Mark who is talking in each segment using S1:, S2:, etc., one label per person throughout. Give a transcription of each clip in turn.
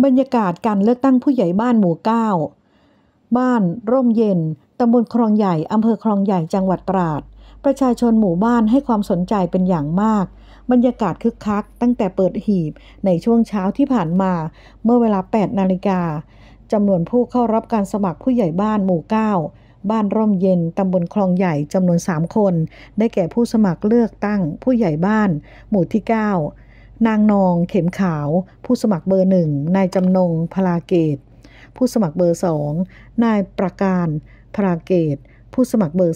S1: บรรยากาศการเลือกตั้งผู้ใหญ่บ้านหมู่ 9 บ้านร่มเย็น ตำบลคลองใหญ่ อำเภอคลองใหญ่ จังหวัดตราด ประชาชนหมู่บ้านให้ความสนใจเป็นอย่างมาก บรรยากาศคึกคักตั้งแต่เปิดหีบในช่วงเช้าที่ผ่านมา เมื่อเวลา 8 นาฬิกา จำนวนผู้เข้ารับการสมัครผู้ใหญ่บ้านหมู่ 9 บ้านร่มเย็น ตำบลคลองใหญ่ จำนวน 3 คน ได้แก่ผู้สมัครเลือกตั้งผู้ใหญ่บ้านหมู่ที่ 9นางนองเข็มขาวผู้สมัครเบอร์ 1 นายจำนงพลาเกตผู้สมัครเบอร์ 2 นายประการพลาเกตผู้สมัครเบอร์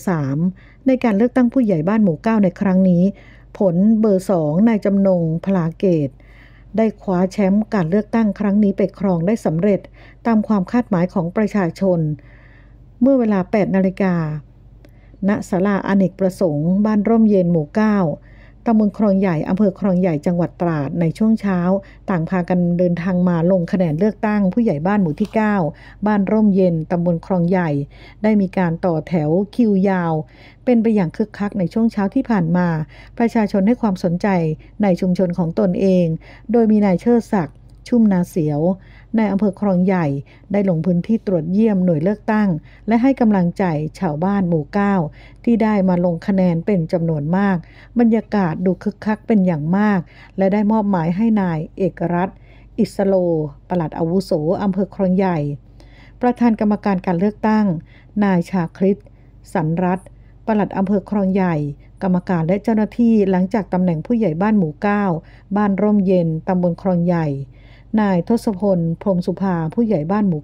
S1: 3 ในการเลือกตั้งผู้ใหญ่บ้านหมู่ 9 ในครั้งนี้ผลเบอร์ 2 นายจำนงพลาเกตได้คว้าแชมป์การเลือกตั้งครั้งนี้ไปครองได้สำเร็จตามความคาดหมายของประชาชนเมื่อเวลา 8 นาฬิกาณศาลาอเนกประสงค์บ้านร่มเย็นหมู่ 9ตำบลคลองใหญ่ อำเภอคลองใหญ่ จังหวัดตราด ในช่วงเช้าต่างพากันเดินทางมาลงคะแนนเลือกตั้งผู้ใหญ่บ้านหมู่ที่ 9 บ้านร่มเย็น ตำบลคลองใหญ่ ได้มีการต่อแถวคิวยาวเป็นไปอย่างคึกคักในช่วงเช้าที่ผ่านมา ประชาชนให้ความสนใจในชุมชนของตนเอง โดยมีนายเชิดศักดิ์ชุ่มนาเสียวในอำเภอคลองใหญ่ได้ลงพื้นที่ตรวจเยี่ยมหน่วยเลือกตั้งและให้กำลังใจชาวบ้านหมู่ 9 ที่ได้มาลงคะแนนเป็นจำนวนมากบรรยากาศดูคึกคักเป็นอย่างมากและได้มอบหมายให้นายเอกรัตน์อิสโลปลัดอาวุโสอำเภอคลองใหญ่ประธานกรรมการการเลือกตั้งนายชาคริตสันรัตน์ปลัดอำเภอคลองใหญ่กรรมการและเจ้าหน้าที่หลังจากตำแหน่งผู้ใหญ่บ้านหมู่ 9 บ้านร่มเย็น ตำบลคลองใหญ่นายทศพลพรหมสุภาผู้ใหญ่บ้านหมู่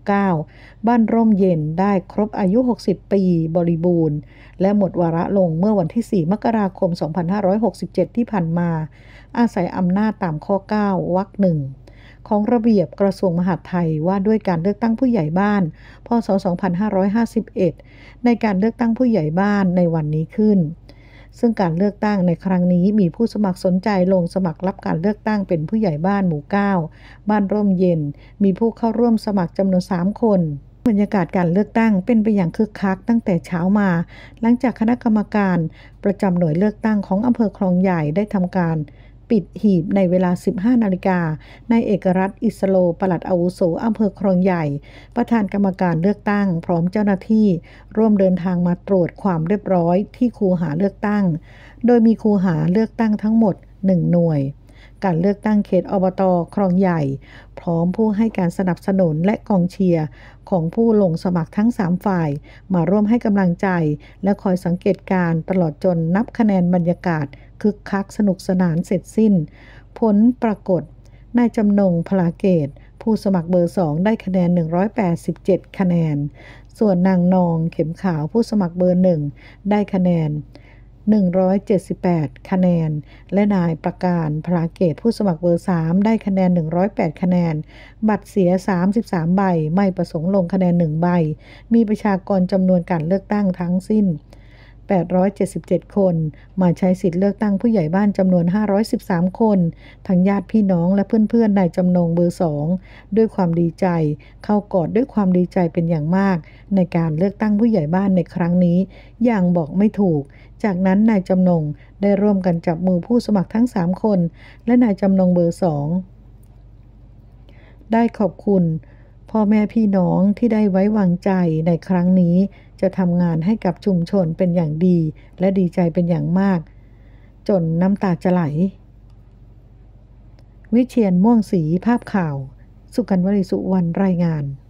S1: 9 บ้านร่มเย็นได้ครบอายุ 60 ปีบริบูรณ์และหมดวาระลงเมื่อวันที่ 4 มกราคม 2567 ที่ผ่านมาอาศัยอำนาจตามข้อ 9 วรรค 1 ของระเบียบกระทรวงมหาดไทยว่าด้วยการเลือกตั้งผู้ใหญ่บ้านพ.ศ. 2551 ในการเลือกตั้งผู้ใหญ่บ้านในวันนี้ขึ้นซึ่งการเลือกตั้งในครั้งนี้มีผู้สมัครสนใจลงสมัครรับการเลือกตั้งเป็นผู้ใหญ่บ้านหมู่ 9 บ้านร่มเย็นมีผู้เข้าร่วมสมัครจำนวน 3 คนบรรยากาศการเลือกตั้งเป็นไปอย่างคึกคักตั้งแต่เช้ามาหลังจากคณะกรรมการประจำหน่วยเลือกตั้งของอำเภอคลองใหญ่ได้ทำการปิดหีบในเวลา 15 นาฬิกานายเอกรัตน์อิสโลปลัดอาวุโสอำเภอคลองใหญ่ประธานกรรมการเลือกตั้งพร้อมเจ้าหน้าที่ร่วมเดินทางมาตรวจความเรียบร้อยที่คูหาเลือกตั้งโดยมีคูหาเลือกตั้งทั้งหมด 1 หน่วยการเลือกตั้งเขตอบต.คลองใหญ่พร้อมผู้ให้การสนับสนุนและกองเชียร์ของผู้ลงสมัครทั้ง 3 ฝ่ายมาร่วมให้กำลังใจและคอยสังเกตการตลอดจนนับคะแนนบรรยากาศคึกคักสนุกสนานเสร็จสิ้นผลปรากฏนายจำนงพลาเกตผู้สมัครเบอร์ 2 ได้คะแนน 187 คะแนนส่วนนางนองเข็มขาวผู้สมัครเบอร์ 1 ได้คะแนน 178 คะแนนและนายประการพลาเกตผู้สมัครเบอร์ 3 ได้คะแนน 108 คะแนนบัตรเสีย 33 ใบไม่ประสงค์ลงคะแนน 1 ใบมีประชากรจำนวนการเลือกตั้งทั้งสิ้น877 คนมาใช้สิทธิ์เลือกตั้งผู้ใหญ่บ้านจำนวน513คนทั้งญาติพี่น้องและเพื่อนๆนายจำนงเบอร์ 2ด้วยความดีใจเข้ากอดด้วยความดีใจเป็นอย่างมากในการเลือกตั้งผู้ใหญ่บ้านในครั้งนี้อย่างบอกไม่ถูกจากนั้นนายจำนงได้ร่วมกันจับมือผู้สมัครทั้ง3คนและนายจำนงเบอร์ 2ได้ขอบคุณพ่อแม่พี่น้องที่ได้ไว้วางใจในครั้งนี้จะทำงานให้กับชุมชนเป็นอย่างดีและดีใจเป็นอย่างมากจนน้ำตาจะไหลวิเชียรม่วงศรีภาพข่าวสุกัญญ์วลีสุวรรณรายงาน